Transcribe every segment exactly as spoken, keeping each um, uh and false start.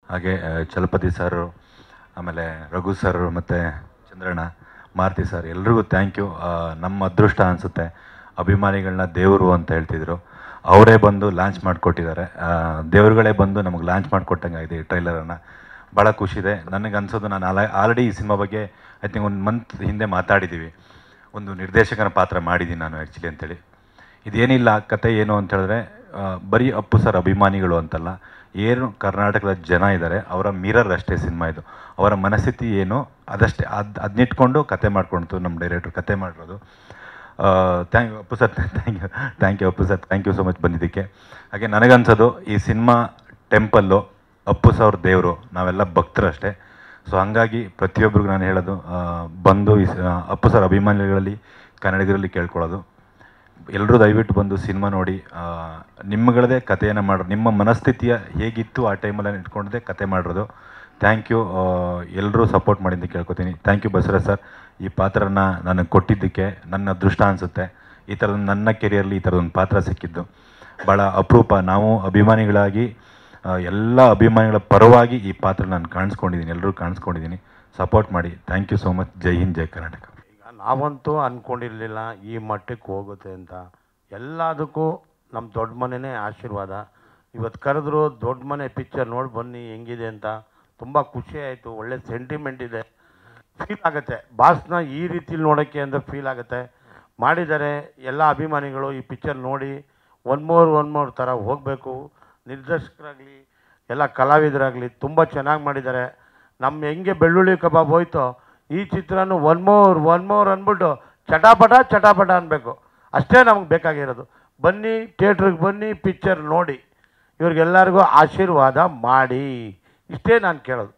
ಹಾಗೆ ಚಲಪತಿ ಸರ್, ಆಮೇಲೆ ರಘು ಸರ್, ಮತ್ತು ಚಂದ್ರಣ್ಣ, ಮಾರುತಿ ಸರ್, ಎಲ್ರಿಗೂ ಥ್ಯಾಂಕ್ ಯು. ನಮ್ಮ ಅದೃಷ್ಟ ಅನಿಸುತ್ತೆ, ಅಭಿಮಾನಿಗಳನ್ನ ದೇವರು ಅಂತ ಹೇಳ್ತಿದ್ರು, ಅವರೇ ಬಂದು ಲಾಂಚ್ ಮಾಡಿಕೊಟ್ಟಿದ್ದಾರೆ. ದೇವರುಗಳೇ ಬಂದು ನಮಗೆ ಲಾಂಚ್ ಮಾಡಿಕೊಟ್ಟಂಗೆ ಆಗಿದೆ ಈ ಟ್ರೈಲರನ್ನು. ಭಾಳ ಖುಷಿದೆ. ನನಗೆ ಅನ್ಸೋದು, ನಾನು ಆಲ ಆಲ್ರೆಡಿ ಈ ಸಿನಿಮಾ ಬಗ್ಗೆ ಐ ಥಿಂಕ್ ಒಂದು ಮಂತ್ ಹಿಂದೆ ಮಾತಾಡಿದ್ದೀವಿ. ಒಂದು ನಿರ್ದೇಶಕನ ಪಾತ್ರ ಮಾಡಿದ್ದೀನಿ ನಾನು ಆ್ಯಕ್ಚುಲಿ ಅಂತೇಳಿ. ಇದೇನಿಲ್ಲ, ಕತೆ ಏನು ಅಂತ ಹೇಳಿದ್ರೆ, ಬರೀ ಅಪ್ಪು ಸರ್ ಅಭಿಮಾನಿಗಳು ಅಂತಲ್ಲ, ಏನು ಕರ್ನಾಟಕದ ಜನ ಇದ್ದಾರೆ ಅವರ ಮಿರರ್ ಅಷ್ಟೇ ಸಿನಿಮಾ ಇದು. ಅವರ ಮನಸ್ಥಿತಿ ಏನು ಅದಷ್ಟೇ, ಅದು ಅದನ್ನಿಟ್ಕೊಂಡು ಕತೆ ಮಾಡ್ಕೊಳ್ತು ನಮ್ಮ ಡೈರೆಕ್ಟ್ರು ಕತೆ ಮಾಡಿರೋದು. Thank you Appu sir, thank you thank you Appu sir, thank you so much ಬಂದಿದ್ದಕ್ಕೆ. ಹಾಗೆ ನನಗನ್ಸೋದು ಈ ಸಿನಿಮಾ ಟೆಂಪಲ್ಲು, ಅಪ್ಪು ಸರ್ ದೇವರು, ನಾವೆಲ್ಲ ಭಕ್ತರು ಅಷ್ಟೇ. ಸೊ ಹಾಗಾಗಿ ಪ್ರತಿಯೊಬ್ಬರಿಗೂ ನಾನು ಹೇಳೋದು, ಬಂದು ಈ ಅಪ್ಪು ಸರ್ ಅಭಿಮಾನಿಗಳಲ್ಲಿ ಕನ್ನಡಿಗರಲ್ಲಿ ಕೇಳ್ಕೊಳ್ಳೋದು, ಎಲ್ಲರೂ ದಯವಿಟ್ಟು ಬಂದು ಸಿನಿಮಾ ನೋಡಿ ನಿಮ್ಮಗಳದೇ ಕಥೆಯನ್ನು ಮಾಡೋದು, ನಿಮ್ಮ ಮನಸ್ಥಿತಿಯ ಹೇಗಿತ್ತು ಆ ಟೈಮಲ್ಲಿ ಇಟ್ಕೊಂಡೇ ಕತೆ ಮಾಡಿರೋದು. ಥ್ಯಾಂಕ್ ಯು, ಎಲ್ಲರೂ ಸಪೋರ್ಟ್ ಮಾಡಿದ್ದಕ್ಕೆ ಕೇಳ್ಕೊತೀನಿ. ಥ್ಯಾಂಕ್ ಯು ಬಸವರಾಜ್ ಸರ್, ಈ ಪಾತ್ರನ ನನಗೆ ಕೊಟ್ಟಿದ್ದಕ್ಕೆ ನನ್ನ ಅದೃಷ್ಟ ಅನಿಸುತ್ತೆ. ಈ ಥರದ ನನ್ನ ಕೆರಿಯರ್ಲಿ ಈ ಥರದೊಂದು ಪಾತ್ರ ಸಿಕ್ಕಿದ್ದು ಭಾಳ ಅಪರೂಪ. ನಾವು ಅಭಿಮಾನಿಗಳಾಗಿ, ಎಲ್ಲ ಅಭಿಮಾನಿಗಳ ಪರವಾಗಿ ಈ ಪಾತ್ರ ನಾನು ಕಾಣಿಸ್ಕೊಂಡಿದ್ದೀನಿ, ಎಲ್ಲರೂ ಕಾಣಿಸ್ಕೊಂಡಿದ್ದೀನಿ. ಸಪೋರ್ಟ್ ಮಾಡಿ. Thank you so much. Jai Hind, Jai Karnataka. ಈಗ ನಾವಂತೂ ಅಂದ್ಕೊಂಡಿರಲಿಲ್ಲ ಈ ಮಟ್ಟಕ್ಕೆ ಹೋಗುತ್ತೆ ಅಂತ. ಎಲ್ಲದಕ್ಕೂ ನಮ್ಮ ದೊಡ್ಡ ಮನೆಯೇ ಆಶೀರ್ವಾದ. ಇವತ್ತು ಕರೆದ್ರು, ದೊಡ್ಡ ಮನೆ ಪಿಕ್ಚರ್ ನೋಡಿ ಬನ್ನಿ ಹೆಂಗಿದೆ ಅಂತ. ತುಂಬ ಖುಷಿ ಆಯಿತು, ಒಳ್ಳೆ ಸೆಂಟಿಮೆಂಟ್ ಇದೆ, ಫೀಲ್ ಆಗುತ್ತೆ. ಬಾಸ್ನ ಈ ರೀತಿಲಿ ನೋಡೋಕ್ಕೆ ಅಂದರೆ ಫೀಲ್ ಆಗುತ್ತೆ. ಮಾಡಿದ್ದಾರೆ ಎಲ್ಲ ಅಭಿಮಾನಿಗಳು ಈ ಪಿಕ್ಚರ್ ನೋಡಿ ಒನ್ ಮೋರ್ ಒನ್ ಮೋರ್ ಥರ ಹೋಗಬೇಕು. ನಿರ್ದೇಶಕರಾಗಲಿ ಎಲ್ಲ ಕಲಾವಿದರಾಗಲಿ ತುಂಬ ಚೆನ್ನಾಗಿ ಮಾಡಿದ್ದಾರೆ. ನಮ್ಮ ಹೆಂಗೆ ಬೆಳ್ಳುಳ್ಳಿ ಕಬಾಬ್ ಹೋಯ್ತೋ, ಈ ಚಿತ್ರನೂ ಒನ್ ಮೋರ್ ಒನ್ ಮೋರ್ ಅಂದ್ಬಿಟ್ಟು ಚಟಾಪಟ ಚಟಾಪಟ ಅನ್ಬೇಕು. ಅಷ್ಟೇ ನಮಗೆ ಬೇಕಾಗಿರೋದು. ಬನ್ನಿ, ಥಿಯೇಟ್ರಿಗೆ ಬನ್ನಿ, ಪಿಕ್ಚರ್ ನೋಡಿ, ಇವ್ರಿಗೆಲ್ಲರಿಗೂ ಆಶೀರ್ವಾದ ಮಾಡಿ, ಇಷ್ಟೇ ನಾನು ಕೇಳೋದು.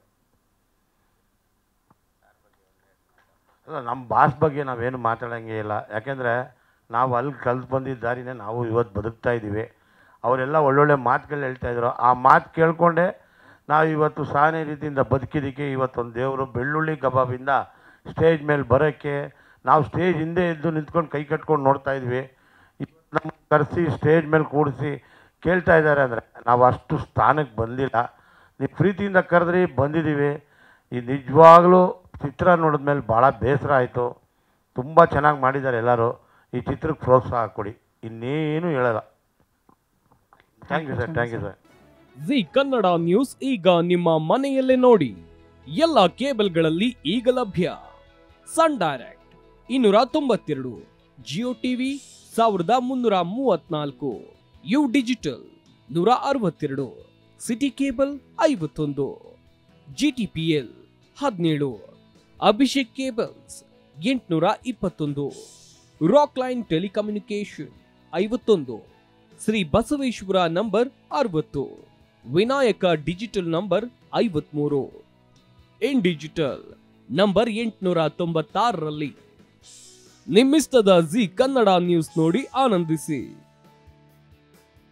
ಅಲ್ಲ, ನಮ್ಮ ಬಾಸ್ ಬಗ್ಗೆ ನಾವೇನು ಮಾತಾಡೋಂಗೇ ಇಲ್ಲ. ಯಾಕೆಂದರೆ ನಾವು ಅಲ್ಲಿ ಕಲ್ತು ಬಂದಿದ್ದ ದಾರಿನೇ ನಾವು ಇವತ್ತು ಬದುಕ್ತಾ ಇದ್ದೀವಿ. ಅವರೆಲ್ಲ ಒಳ್ಳೊಳ್ಳೆ ಮಾತುಗಳು ಹೇಳ್ತಾಯಿದ್ರು, ಆ ಮಾತು ಕೇಳಿಕೊಂಡೆ ನಾವು ಇವತ್ತು ಸಾನೇ ರೀತಿಯಿಂದ ಬದುಕಿದ್ದಕ್ಕೆ ಇವತ್ತೊಂದು ದೇವರು ಬೆಳ್ಳುಳ್ಳಿ ಕಬಾಬಿಂದ ಸ್ಟೇಜ್ ಮೇಲೆ ಬರೋಕ್ಕೆ ನಾವು ಸ್ಟೇಜ್ ಹಿಂದೆ ಇದ್ದು ನಿಂತ್ಕೊಂಡು ಕೈ ಕಟ್ಕೊಂಡು ನೋಡ್ತಾ ಇದ್ವಿ. ಇವತ್ತು ನಮ್ಗೆ ಕರೆಸಿ ಸ್ಟೇಜ್ ಮೇಲೆ ಕೂಡಿಸಿ ಕೇಳ್ತಾ ಇದ್ದಾರೆ ಅಂದರೆ ನಾವು ಅಷ್ಟು ಸ್ಥಾನಕ್ಕೆ ಬಂದಿಲ್ಲ. ನೀವು ಪ್ರೀತಿಯಿಂದ ಕರೆದ್ರಿ, ಬಂದಿದ್ದೀವಿ. ಈ ನಿಜವಾಗ್ಲೂ ಚಿತ್ರ ನೋಡಿದ್ಮೇಲೆ ಭಾಳ ಬೇಸರ ಆಯಿತು. ತುಂಬ ಚೆನ್ನಾಗಿ ಮಾಡಿದ್ದಾರೆ ಎಲ್ಲರೂ. ಈ ಚಿತ್ರಕ್ಕೆ ಪ್ರೋತ್ಸಾಹ ಕೊಡಿ, ಇನ್ನೇನು ಹೇಳಲ್ಲ. Thank you sir, thank you sir. Zee Kannada news ಈಗ ನಿಮ್ಮ ಮನೆಯಲ್ಲೇ ನೋಡಿ. ಎಲ್ಲ ಕೇಬಲ್ಗಳಲ್ಲಿ ಈಗ ಲಭ್ಯ. ಸನ್ ಡೈರೆಕ್ಟ್ ಇನ್ನೂರ ತೊಂಬತ್ತೆರಡು, ಜಿಯೋ ಟಿವಿ ಸಾವಿರದ ಮುನ್ನೂರ ಮೂವತ್ನಾಲ್ಕು, ಯು ಡಿಜಿಟಲ್ ನೂರ ಅರವತ್ತೆರಡು, ಸಿಟಿ ಕೇಬಲ್ ಐವತ್ತೊಂದು, ಜಿಟಿಪಿಎಲ್ ಹದಿನೇಳು, ಅಭಿಷೇಕ್ ಕೇಬಲ್ಸ್ ಎಂಟುನೂರ ಇಪ್ಪತ್ತೊಂದು, ರಾಕ್ ಲೈನ್ ಟೆಲಿಕಮ್ಯುನಿಕೇಶನ್ ಐವತ್ತೊಂದು, ಶ್ರೀ ಬಸವೇಶ್ವರ ನಂಬರ್ ಅರವತ್ತು, ವಿನಾಯಕ ಡಿಜಿಟಲ್ ನಂಬರ್ ಐವತ್ಮೂರು, ಇನ್ ಡಿಜಿಟಲ್ ನಂಬರ್ ಎಂಟುನೂರ ತೊಂಬತ್ತಾರರಲ್ಲಿ. ನಿಮ್ಮಿಸ್ತದ ಜಿ ಕನ್ನಡ ನ್ಯೂಸ್ ನೋಡಿ ಆನಂದಿಸಿ.